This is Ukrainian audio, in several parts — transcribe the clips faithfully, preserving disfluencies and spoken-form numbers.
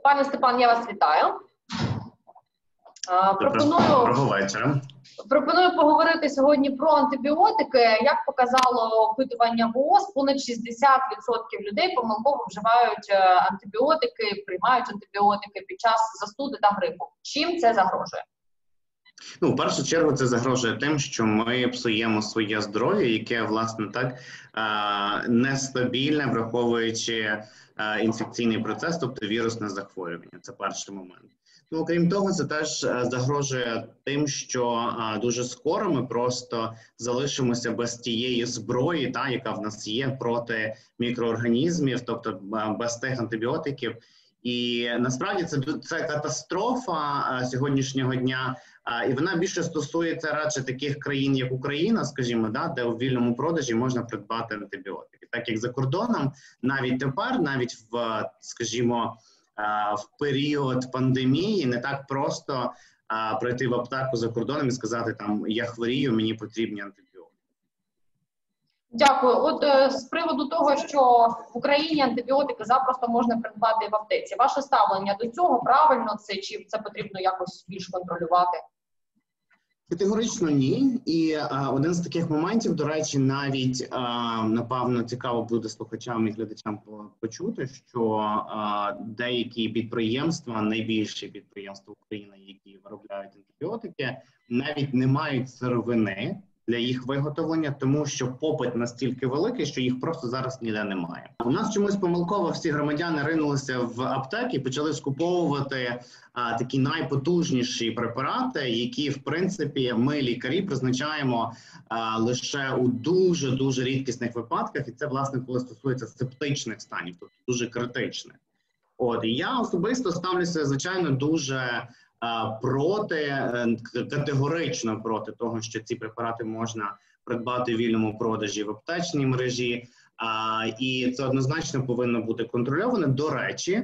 Пане Степан, я вас вітаю. Пропоную, Доброго вечора. пропоную поговорити сьогодні про антибіотики. Як показало опитування ВООЗ, понад шістдесят відсотків людей помилково вживають антибіотики, приймають антибіотики під час застуди та грипу. Чим це загрожує? Ну, в першу чергу це загрожує тим, що ми псуємо своє здоров'я, яке, власне, так, нестабільне, враховуючи інфекційний процес, тобто вірусне захворювання. Це перший момент. Ну, окрім того, це теж загрожує тим, що дуже скоро ми просто залишимося без тієї зброї, та, яка в нас є проти мікроорганізмів, тобто без тих антибіотиків. І насправді це, це катастрофа сьогоднішнього дня, і вона більше стосується радше таких країн, як Україна, скажімо, да, де у вільному продажі можна придбати антибіотики. Так як за кордоном, навіть тепер, навіть в, скажімо, в період пандемії не так просто прийти в аптеку за кордоном і сказати, там, я хворію, мені потрібні антибіотики. Дякую. От е, з приводу того, що в Україні антибіотики запросто можна придбати в аптеці. Ваше ставлення до цього, правильно це, чи це потрібно якось більш контролювати? Категорично ні. І а, один з таких моментів, до речі, навіть, а, напевно, цікаво буде слухачам і глядачам почути, що а, деякі підприємства, найбільші підприємства України, які виробляють антибіотики, навіть не мають сировини для їх виготовлення, тому що попит настільки великий, що їх просто зараз ніде немає. У нас чомусь помилково всі громадяни ринулися в аптеки і почали скуповувати а, такі найпотужніші препарати, які, в принципі, ми, лікарі, призначаємо а, лише у дуже-дуже рідкісних випадках, і це, власне, коли стосується септичних станів, тобто дуже критичних. От, і я особисто ставлюся, звичайно, дуже проти, категорично проти того, що ці препарати можна придбати в вільному продажі в аптечній мережі, і це однозначно повинно бути контрольоване. До речі,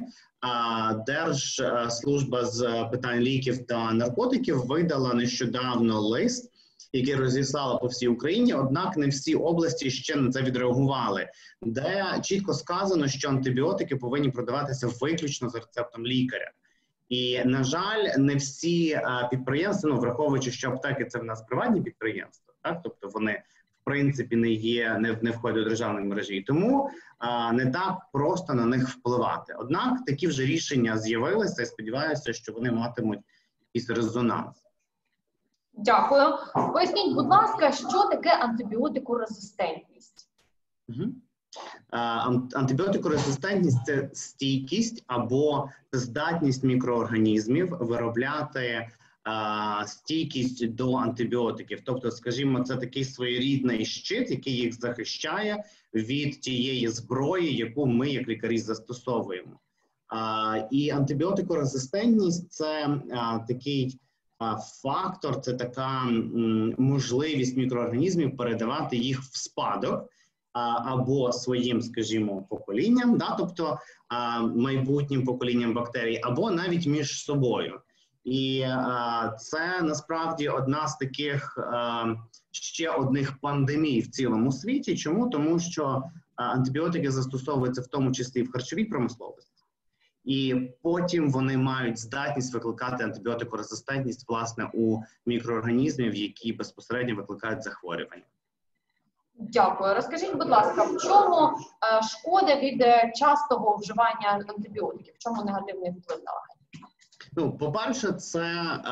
Держслужба з питань ліків та наркотиків видала нещодавно лист, який розіслала по всій Україні, однак не всі області ще на це відреагували, де чітко сказано, що антибіотики повинні продаватися виключно за рецептом лікаря. І, на жаль, не всі а, підприємства, ну, враховуючи, що аптеки – це в нас приватні підприємства, так? Тобто вони, в принципі, не є, не, не входять до державної мережі, і тому а, не так просто на них впливати. Однак такі вже рішення з'явилися, і сподіваюся, що вони матимуть якийсь резонанс. Дякую. Поясніть, будь ласка, що таке антибіотикорезистентність? Угу. Антибіотикорезистентність – це стійкість або здатність мікроорганізмів виробляти а, стійкість до антибіотиків. Тобто, скажімо, це такий своєрідний щит, який їх захищає від тієї зброї, яку ми, як лікарі, застосовуємо. А, і антибіотикорезистентність – це а, такий а, фактор, це така м, можливість мікроорганізмів передавати їх в спадок, або своїм, скажімо, поколінням, да, тобто а, майбутнім поколінням бактерій, або навіть між собою. І а, це насправді одна з таких а, ще одних пандемій в цілому світі. Чому? Тому що а, антибіотики застосовуються в тому числі в харчовій промисловості. І потім вони мають здатність викликати антибіотикорезистентність, власне, у мікроорганізмів, які безпосередньо викликають захворювання. Дякую. Розкажіть, будь ласка, в чому е, шкода від частого вживання антибіотиків? В чому негативний вплив на легені? Ну, по-перше, це е,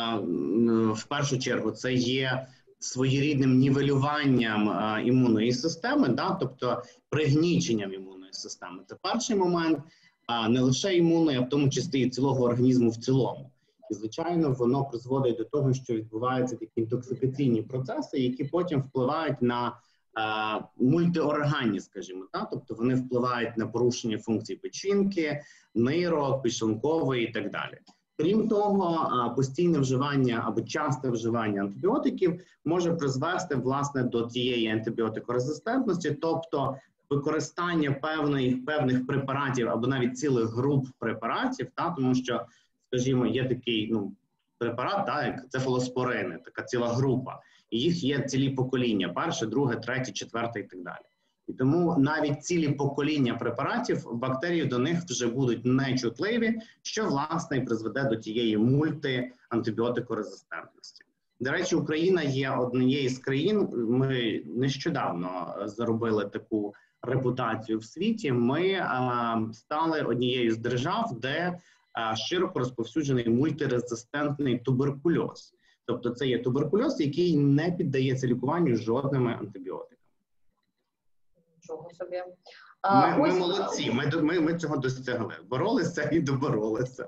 в першу чергу це є своєрідним нівелюванням е, імунної системи, да? Тобто пригніченням імунної системи. Це перший момент, а не лише імунної, а в тому числі і цілого організму в цілому. І, звичайно, воно призводить до того, що відбуваються такі інтоксикаційні процеси, які потім впливають на а, мультиорганні, скажімо, так? Тобто вони впливають на порушення функцій печінки, нирок, підшлункової і так далі. Крім того, а, постійне вживання або часте вживання антибіотиків може призвести, власне, до тієї антибіотикорезистентності, тобто використання певних, певних препаратів або навіть цілих груп препаратів, та? Тому що, скажімо, є такий ну, препарат, так, як цефалоспорини, така ціла група. І їх є цілі покоління, перше, друге, третє, четверте і так далі. І тому навіть цілі покоління препаратів, бактерії до них вже будуть нечутливі, що, власне, і призведе до тієї мультиантибіотикорезистентності. До речі, Україна є однією з країн, ми нещодавно заробили таку репутацію в світі, ми а, стали однією з держав, де а, широко розповсюджений мультирезистентний туберкульоз. Тобто це є туберкульоз, який не піддається лікуванню жодними антибіотиками. Нічого собі. Ми, ми молодці, ми, ми, ми цього досягли. Боролися і доборолися.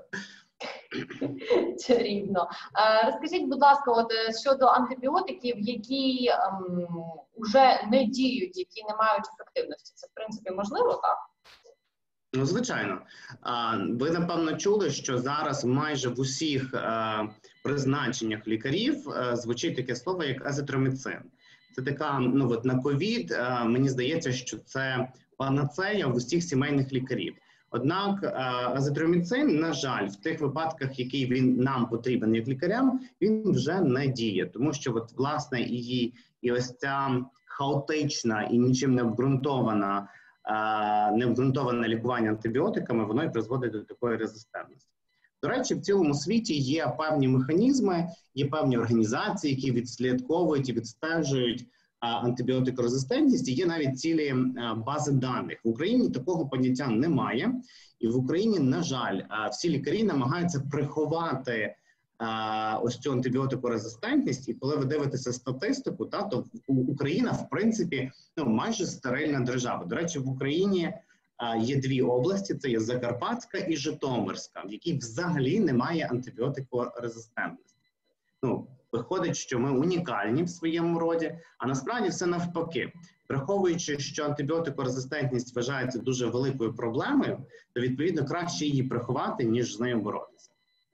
Чарівно. Розкажіть, будь ласка, от щодо антибіотиків, які ем, вже не діють, які не мають ефективності. Це, в принципі, можливо, так? Ну, звичайно. Ви, напевно, чули, що зараз майже в усіх призначеннях лікарів звучить таке слово, як азитроміцин. Це така, ну от на ковід, мені здається, що це панацея в усіх сімейних лікарів. Однак азитроміцин, на жаль, в тих випадках, які він нам потрібен як лікарям, він вже не діє. Тому що, от, власне, і, і ось ця хаотична і нічим не обґрунтована, не обґрунтоване лікування антибіотиками, воно і призводить до такої резистентності. До речі, в цілому світі є певні механізми, є певні організації, які відслідковують і відстежують антибіотикорезистентність, і є навіть цілі бази даних. В Україні такого поняття немає, і в Україні, на жаль, всі лікарі намагаються приховати ось цю антибіотикорезистентність, і коли ви дивитеся статистику, та, то Україна, в принципі, ну, майже стерильна держава. До речі, в Україні є дві області, це є Закарпатська і Житомирська, в якій взагалі немає антибіотикорезистентності. Ну, виходить, що ми унікальні в своєму роді, а насправді все навпаки. Враховуючи, що антибіотикорезистентність вважається дуже великою проблемою, то, відповідно, краще її приховати, ніж з нею боротися.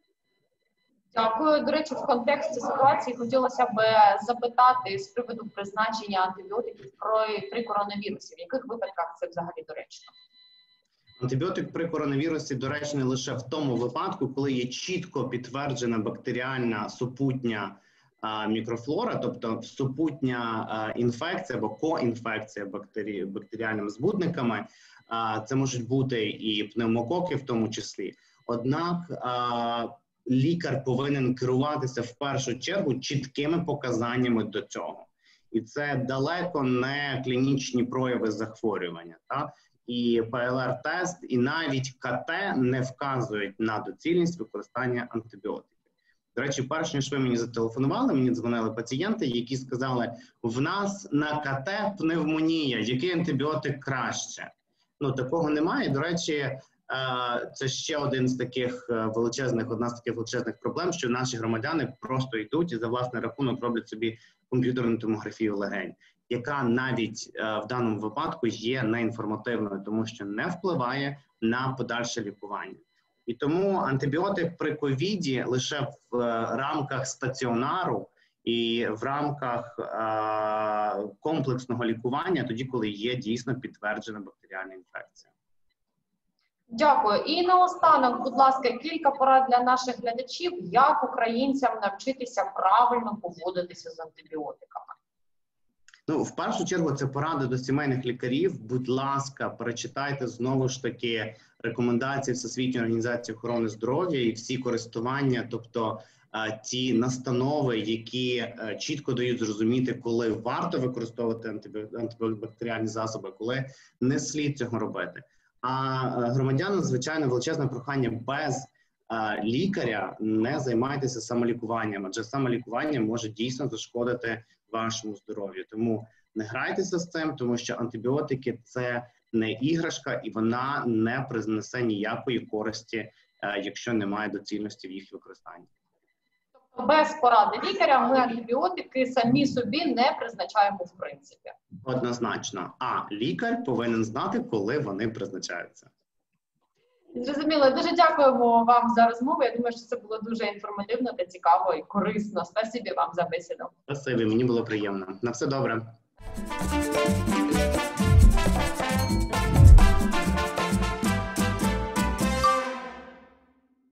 Дякую. До речі, в контексті ситуації хотілося б запитати з приводу призначення антибіотиків при, при коронавірусі. В яких випадках це взагалі доречно? Антибіотик при коронавірусі доречний лише в тому випадку, коли є чітко підтверджена бактеріальна супутня а, мікрофлора, тобто супутня а, інфекція або коінфекція бактері, бактеріальними збудниками. А, це можуть бути і пневмококи в тому числі. Однак а, лікар повинен керуватися в першу чергу чіткими показаннями до цього. І це далеко не клінічні прояви захворювання. Так? І Пе Ел Ар тест, і навіть Ка Те не вказують на доцільність використання антибіотиків. До речі, перш ніж ви мені зателефонували, мені дзвонили пацієнти, які сказали, в нас на Ка Те пневмонія, який антибіотик краще? Ну, такого немає. До речі, це ще один з таких величезних, одна з таких величезних проблем, що наші громадяни просто йдуть і за власний рахунок роблять собі комп'ютерну томографію легень, яка навіть в даному випадку є неінформативною, тому що не впливає на подальше лікування. І тому антибіотик при ковіді лише в рамках стаціонару і в рамках комплексного лікування, тоді, коли є дійсно підтверджена бактеріальна інфекція. Дякую. І наостанок, будь ласка, кілька порад для наших глядачів, як українцям навчитися правильно поводитися з антибіотиками. Ну, в першу чергу, це поради до сімейних лікарів. Будь ласка, перечитайте знову ж таки рекомендації Всесвітньої організації охорони здоров'я і всі користування, тобто ті настанови, які чітко дають зрозуміти, коли варто використовувати антибактеріальні засоби, коли не слід цього робити. А громадянам, звичайно, величезне прохання: без лікаря не займайтеся самолікуванням, адже самолікування може дійсно зашкодити вашому здоров'ю. Тому не грайтеся з цим, тому що антибіотики – це не іграшка, і вона не принесе ніякої користі, якщо немає доцільності в їх використанні. Тобто без поради лікаря ми антибіотики самі собі не призначаємо в принципі? Однозначно. А лікар повинен знати, коли вони призначаються. Зрозуміло. Дуже дякуємо вам за розмову. Я думаю, що це було дуже інформативно та цікаво і корисно. Спасибі вам за бесіду. Спасибі, мені було приємно. На все добре.